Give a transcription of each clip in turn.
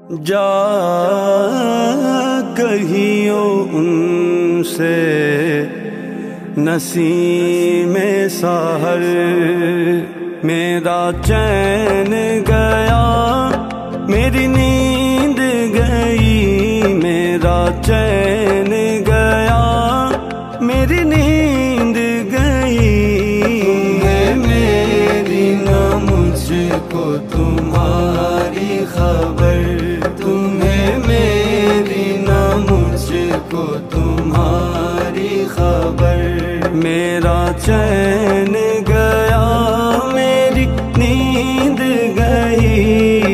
جا کہیو ان سے نسیم سحر، میرا چین گیا میری نیند گئی، میرا چین گیا میری نیند گئی، ہے میری نہ مجھ کو تمہاری خبر، تمہیں میری نہ مجھ کو تمہاری خبر، میرا چین گیا میری نیند گئی،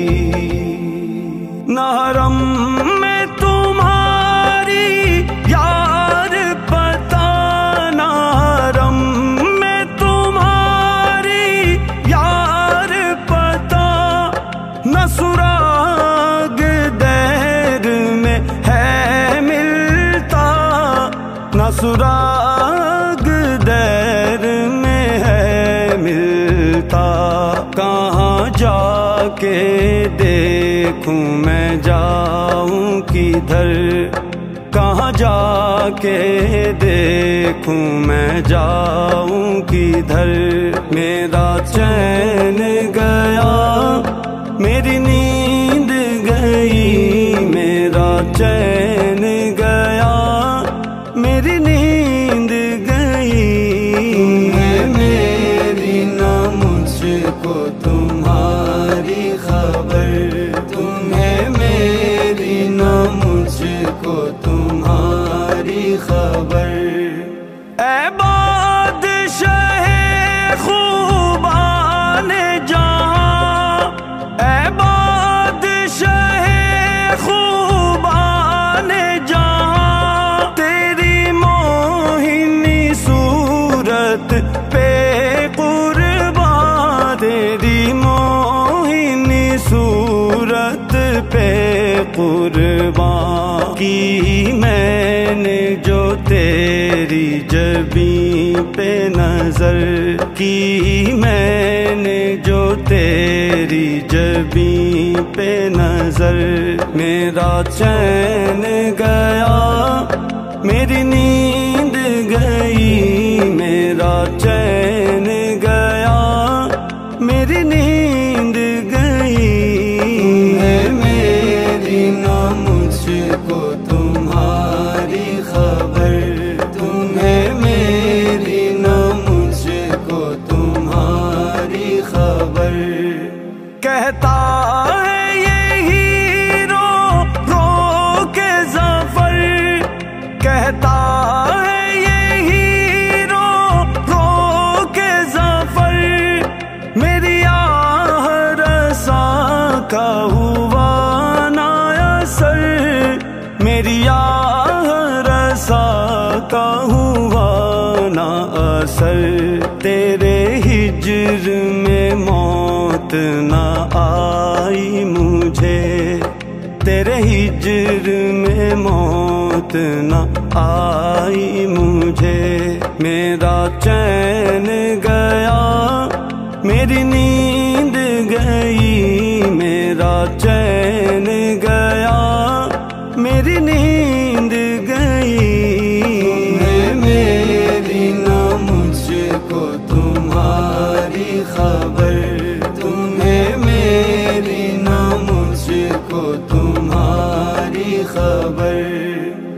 نہ حرم میں تمہاری یار پتا، نہ حرم میں تمہاری یار پتا، نہ سراغ دیر میں ہے ملتا، نہ سراغ دیر میں ہے ملتا، کہاں جا کے دیکھوں میں جاؤں کدھر، کہاں جا کے دیکھوں میں جاؤں کدھر، میرا چین گیا میری نیند گئی، میرا چین گیا میری نیند گئی، ہے میری نہ مجھ کو تمہاری خبر، تمہیں میری نہ مجھ کو تمہاری خبر، اے بادشاہ خوبان جہاں، اے بادشاہ خوبان جہاں، تیری موہنی صورت پہ قربان، تیری موہنی صورت پہ قربان، کی میں نے جو تیری جبیں پہ نظر، کی میں نے جو تیری جبیں پہ نظر، میرا چین گیا میری نیند گئی، میرا چین گیا میری نیند گئی، ہے میری نہ مجھ کو تمہاری خبر، تمہیں میری نہ مجھ کو تمہاری خبر، کہتا ہے یہ ہیرو رو کے ظفر، کہتا ہے یہ ہیرو رو کے ظفر، میری آہ رساں کا ہوا نا اثر، میری آہ رساں کا ہوا نا اثر، تیرے ہجر میں موت نہ آئی مجھے، تیرے ہجر میں موت نہ آئی مجھے، میرا چین گیا میری نیند گئی، میرا چین گیا میری نیند گئی، ہے میری نہ مجھ کو تمہاری خبر، تمہیں میری نہ مجھ کو تمہاری خبر۔